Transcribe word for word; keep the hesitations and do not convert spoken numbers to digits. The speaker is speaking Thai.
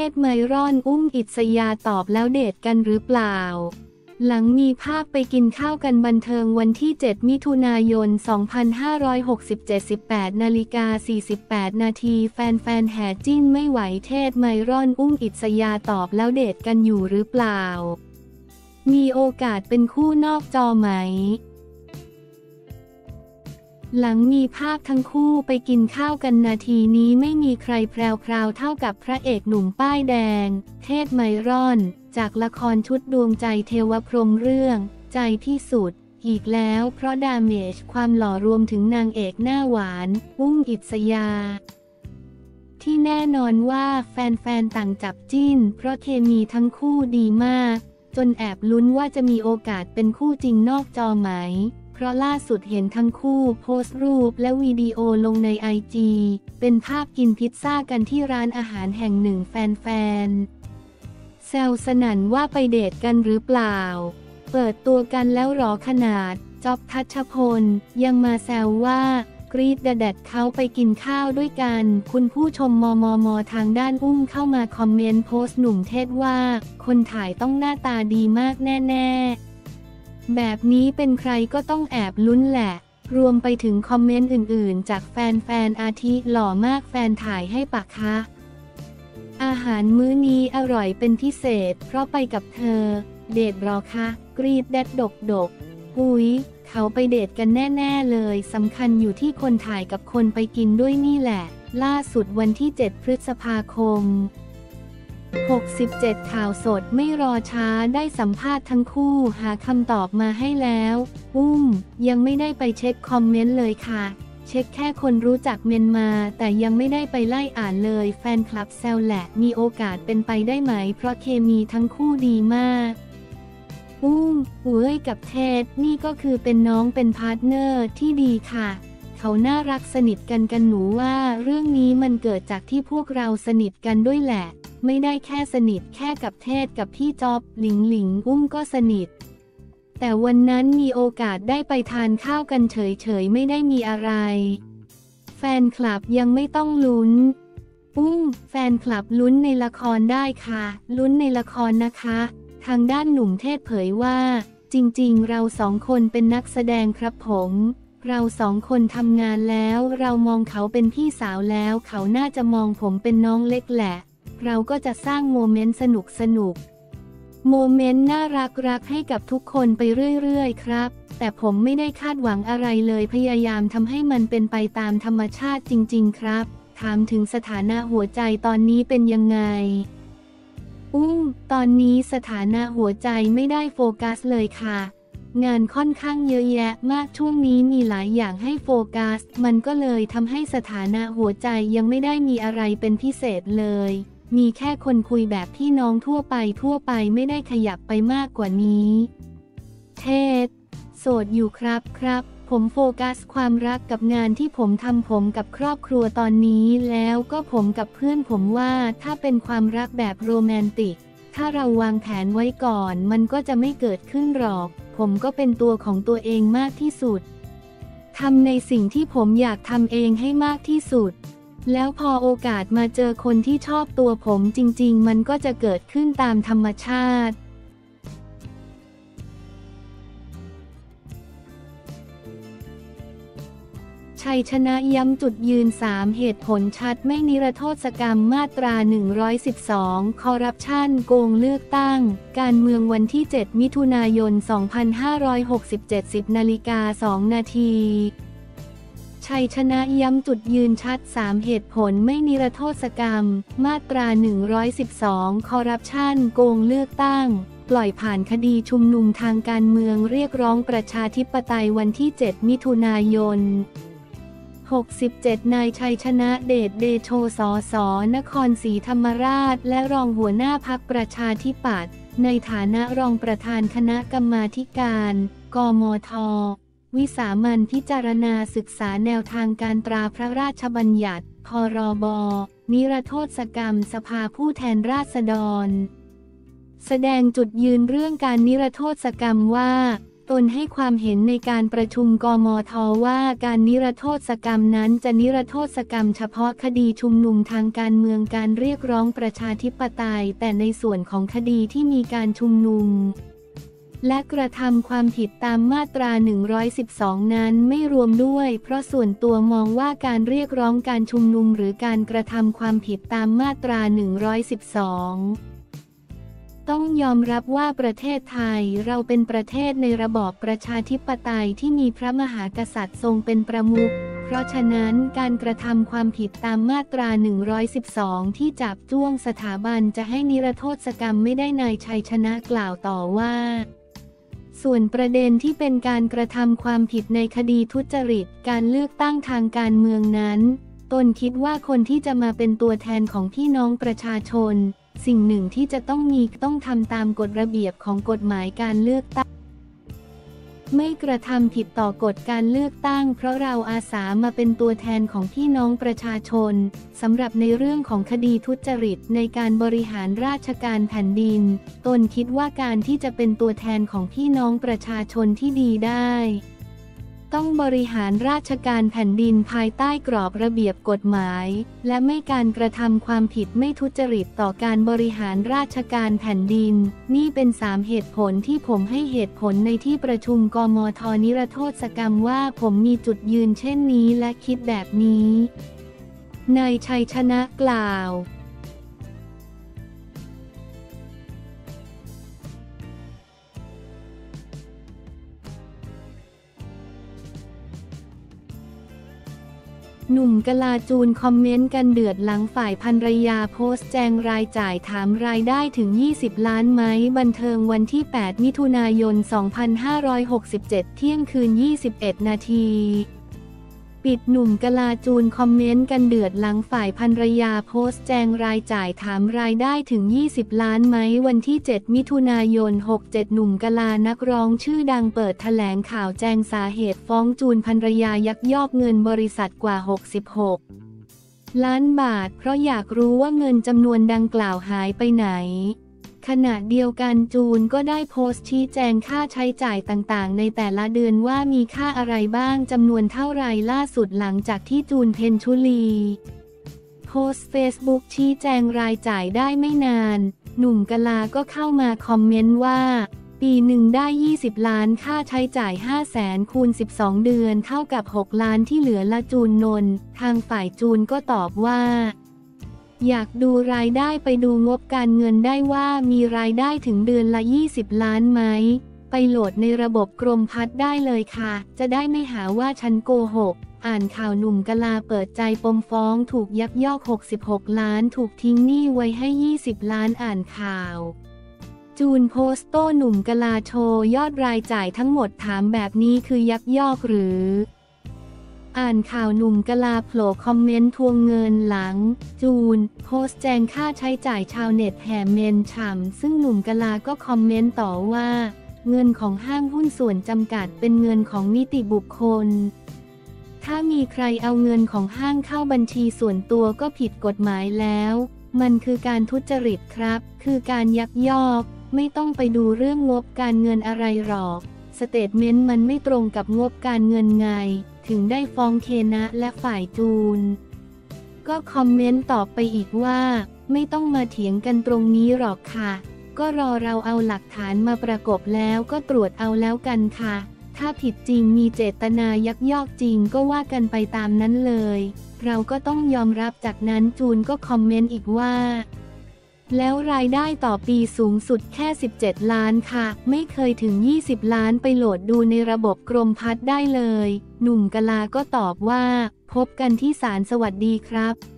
ศไมรอนอุ้มอิสยาตอบแล้วเดทกันหรือเปล่าหลังมีภาพไปกินข้าวกันบันเทิงวันที่เจ็ดมิถุนายนสองพันห้าร้อยหกสิบเจ็ด สิบแปดนาฬิกาสี่สิบแปดนาทีแฟนๆแห่จิ้นไม่ไหวเทศไมรอนอุ้มอิสยาตอบแล้วเดทกันอยู่หรือเปล่ามีโอกาสเป็นคู่นอกจอไหมหลังมีภาพทั้งคู่ไปกินข้าวกันนาทีนี้ไม่มีใครแพรวๆเท่ากับพระเอกหนุ่มป้ายแดงเทศไมรอนจากละครชุดดวงใจเทวพรหมเรื่องใจพิสุทธิ์อีกแล้วเพราะดาเมจความหล่อรวมถึงนางเอกหน้าหวานอุ้มอิสยาที่แน่นอนว่าแฟนๆต่างจับจิ้นเพราะเคมีทั้งคู่ดีมากจนแอบลุ้นว่าจะมีโอกาสเป็นคู่จริงนอกจอไหมเพราะล่าสุดเห็นทั้งคู่โพสต์รูปและวิดีโอลงในไอจีเป็นภาพกินพิซซ่ากันที่ร้านอาหารแห่งหนึ่งแฟนๆแซวสนั่นว่าไปเดทกันหรือเปล่าเปิดตัวกันแล้วหรอขนาดจ๊อบทัชพลยังมาแซวว่ากรีดดะแดดเขาไปกินข้าวด้วยกันคุณผู้ชมมมมทางด้านอุ้มเข้ามาคอมเมนต์โพสต์หนุ่มเทศว่าคนถ่ายต้องหน้าตาดีมากแน่ๆแบบนี้เป็นใครก็ต้องแอบลุ้นแหละรวมไปถึงคอมเมนต์อื่นๆจากแฟนๆอาทิหล่อมากแฟนถ่ายให้ปะคะอาหารมื้อนี้อร่อยเป็นพิเศษเพราะไปกับเธอเดทหรอคะกรีดแดดดกดกอุ๊ยเขาไปเดทกันแน่ๆเลยสำคัญอยู่ที่คนถ่ายกับคนไปกินด้วยนี่แหละล่าสุดวันที่เจ็ดพฤษภาคมหกสิบเจ็ดข่าวสดไม่รอช้าได้สัมภาษณ์ทั้งคู่หาคำตอบมาให้แล้วอุ้มยังไม่ได้ไปเช็คคอมเมนต์เลยค่ะเช็คแค่คนรู้จักเมนมาแต่ยังไม่ได้ไปไล่อ่านเลยแฟนคลับแซวแหละมีโอกาสเป็นไปได้ไหมเพราะเคมีทั้งคู่ดีมากอุ้มเว้ยกับเทศนี่ก็คือเป็นน้องเป็นพาร์ทเนอร์ที่ดีค่ะเขาน่ารักสนิทกันกันหนูว่าเรื่องนี้มันเกิดจากที่พวกเราสนิทกันด้วยแหละไม่ได้แค่สนิทแค่กับเทศกับพี่จ๊อบหลิงหลิงอุ้มก็สนิทแต่วันนั้นมีโอกาสได้ไปทานข้าวกันเฉยๆไม่ได้มีอะไรแฟนคลับยังไม่ต้องลุ้นอุ้มแฟนคลับลุ้นในละครได้ค่ะลุ้นในละครนะคะทางด้านหนุ่มเทศเผยว่าจริงๆเราสองคนเป็นนักแสดงครับผมเราสองคนทำงานแล้วเรามองเขาเป็นพี่สาวแล้วเขาน่าจะมองผมเป็นน้องเล็กแหละเราก็จะสร้างโมเมนต์สนุกสนุกโมเมนต์น่ารักรักให้กับทุกคนไปเรื่อยๆครับแต่ผมไม่ได้คาดหวังอะไรเลยพยายามทำให้มันเป็นไปตามธรรมชาติจริงๆครับถามถึงสถานะหัวใจตอนนี้เป็นยังไงอุ้มตอนนี้สถานะหัวใจไม่ได้โฟกัสเลยค่ะงานค่อนข้างเยอะแยะมากช่วงนี้มีหลายอย่างให้โฟกัสมันก็เลยทำให้สถานะหัวใจยังไม่ได้มีอะไรเป็นพิเศษเลยมีแค่คนคุยแบบพี่น้องทั่วไปทั่วไปไม่ได้ขยับไปมากกว่านี้เทศโสดอยู่ครับครับผมโฟกัสความรักกับงานที่ผมทำผมกับครอบครัวตอนนี้แล้วก็ผมกับเพื่อนผมว่าถ้าเป็นความรักแบบโรแมนติกถ้าเราวางแผนไว้ก่อนมันก็จะไม่เกิดขึ้นหรอกผมก็เป็นตัวของตัวเองมากที่สุดทำในสิ่งที่ผมอยากทำเองให้มากที่สุดแล้วพอโอกาสมาเจอคนที่ชอบตัวผมจริงๆมันก็จะเกิดขึ้นตามธรรมชาติชัยชนะย้ำจุดยืนสามเหตุผลชัดไม่นิรโทษกรรมมาตราหนึ่งร้อยสิบสองคอร์รัปชันโกงเลือกตั้งการเมืองวันที่เจ็ดมิถุนายนสองพันห้าร้อยหกสิบเจ็ด สิบนาฬิกาสองนาทีชัยชนะย้ำจุดยืนชัดสามเหตุผลไม่นิรโทษกรรมมาตราหนึ่งร้อยสิบสองคอร์รัปชันโกงเลือกตั้งปล่อยผ่านคดีชุมนุมทางการเมืองเรียกร้องประชาธิปไตยวันที่เจ็ดมิถุนายนหกสิบเจ็ดนายชัยชนะเดชเดโชสสนครศรีธรรมราชและรองหัวหน้าพรรคประชาธิปัตย์ในฐานะรองประธานคณะกรรมาธิการกมท.วิสามัญพิจารณาศึกษาแนวทางการตราพระราชบัญญัติพรบ.นิรโทษกรรมสภาผู้แทนราษฎรแสดงจุดยืนเรื่องการนิรโทษกรรมว่าตตนให้ความเห็นในการประชุมกมท.ว่าการนิรโทษกรรมนั้นจะนิรโทษกรรมเฉพาะคดีชุมนุมทางการเมืองการเรียกร้องประชาธิปไตยแต่ในส่วนของคดีที่มีการชุมนุมและกระทำความผิดตามมาตราหนึ่งร้อยสิบสองนั้นไม่รวมด้วยเพราะส่วนตัวมองว่าการเรียกร้องการชุมนุมหรือการกระทำความผิดตามมาตราหนึ่งร้อยสิบสองต้องยอมรับว่าประเทศไทยเราเป็นประเทศในระบอบประชาธิปไตยที่มีพระมหากษัตริย์ทรงเป็นประมุขเพราะฉะนั้นการกระทำความผิดตามมาตราหนึ่งร้อยสิบสองที่จับจ้วงสถาบันจะให้นิรโทษกรรมไม่ได้นายชัยชนะกล่าวต่อว่าส่วนประเด็นที่เป็นการกระทำความผิดในคดีทุจริตการเลือกตั้งทางการเมืองนั้นตนคิดว่าคนที่จะมาเป็นตัวแทนของพี่น้องประชาชนสิ่งหนึ่งที่จะต้องมีต้องทำตามกฎระเบียบของกฎหมายการเลือกตั้งไม่กระทำผิดต่อกฎการเลือกตั้งเพราะเราอาสามาเป็นตัวแทนของพี่น้องประชาชนสำหรับในเรื่องของคดีทุจริตในการบริหารราชการแผ่นดินตนคิดว่าการที่จะเป็นตัวแทนของพี่น้องประชาชนที่ดีได้ต้องบริหารราชการแผ่นดินภายใต้กรอบระเบียบกฎหมายและไม่การกระทำความผิดไม่ทุจริตต่อการบริหารราชการแผ่นดินนี่เป็นสามเหตุผลที่ผมให้เหตุผลในที่ประชุมกมท.นิรโทษกรรมว่าผมมีจุดยืนเช่นนี้และคิดแบบนี้นายชัยชนะกล่าวหนุ่มกลาจูนคอมเมนต์กันเดือดหลังฝ่ายภรรยาโพสต์แจงรายจ่ายถามรายได้ถึงยี่สิบล้านไหมบันเทิงวันที่แปดมิถุนายนสองพันห้าร้อยหกสิบเจ็ดเที่ยงคืนยี่สิบเอ็ดนาทีปิดหนุ่มกลาจูนคอมเมนต์กันเดือดหลังฝ่ายภรรยาโพสต์แจงรายจ่ายถามรายได้ถึงยี่สิบล้านไหมวันที่เจ็ดมิถุนายนหกสิบเจ็ดหนุ่มกลานักร้องชื่อดังเปิดแถลงข่าวแจงสาเหตุฟ้องจูนภรรยายักยอกเงินบริษัทกว่าหกสิบหกล้านบาทเพราะอยากรู้ว่าเงินจำนวนดังกล่าวหายไปไหนขณะเดียวกันจูนก็ได้โพสต์ชี้แจงค่าใช้จ่ายต่างๆในแต่ละเดือนว่ามีค่าอะไรบ้างจำนวนเท่าไรล่าสุดหลังจากที่จูนเพ็ญชุลีโพสต์เฟซบุ๊กชี้แจงรายจ่ายได้ไม่นานหนุ่มกลาก็เข้ามาคอมเมนต์ว่าปีหนึ่งได้ยี่สิบล้านค่าใช้จ่ายห้าแสนคูณสิบสองเดือนเท่ากับหกล้านที่เหลือละจูนนนทางฝ่ายจูนก็ตอบว่าอยากดูรายได้ไปดูงบการเงินได้ว่ามีรายได้ถึงเดือนละยี่สิบล้านไหมไปโหลดในระบบกรมพัฒน์ได้เลยค่ะจะได้ไม่หาว่าฉันโกหกอ่านข่าวหนุ่มกลาเปิดใจปมฟ้องถูกยักยอกหกสิบหกล้านถูกทิ้งหนี้ไว้ให้ยี่สิบล้านอ่านข่าวจูนโพสต์โต้หนุ่มกลาโชว์ยอดรายจ่ายทั้งหมดถามแบบนี้คือยักยอกหรืออ่านข่าวหนุ่มกลาโผล่คอมเมนต์ทวงเงินหลังจูนโพสต์แจงค่าใช้จ่ายชาวเน็ตแห่เมนฉ่ำซึ่งหนุ่มกลาก็คอมเมนต์ต่อว่าเงินของห้างหุ้นส่วนจำกัดเป็นเงินของนิติบุคคลถ้ามีใครเอาเงินของห้างเข้าบัญชีส่วนตัวก็ผิดกฎหมายแล้วมันคือการทุจริตครับคือการยักยอกไม่ต้องไปดูเรื่องงบการเงินอะไรหรอกสเตทเมนต์มันไม่ตรงกับงบการเงินไงถึงได้ฟ้องเคนะและฝ่ายจูนก็คอมเมนต์ตอบไปอีกว่าไม่ต้องมาเถียงกันตรงนี้หรอกค่ะก็รอเราเอาหลักฐานมาประกบแล้วก็ตรวจเอาแล้วกันค่ะถ้าผิดจริงมีเจตนายักยอกจริงก็ว่ากันไปตามนั้นเลยเราก็ต้องยอมรับจากนั้นจูนก็คอมเมนต์อีกว่าแล้วรายได้ต่อปีสูงสุดแค่สิบเจ็ดล้านค่ะไม่เคยถึงยี่สิบล้านไปโหลดดูในระบบกรมพัฒน์ได้เลยหนุ่มกลาก็ตอบว่าพบกันที่ศาลสวัสดีครับ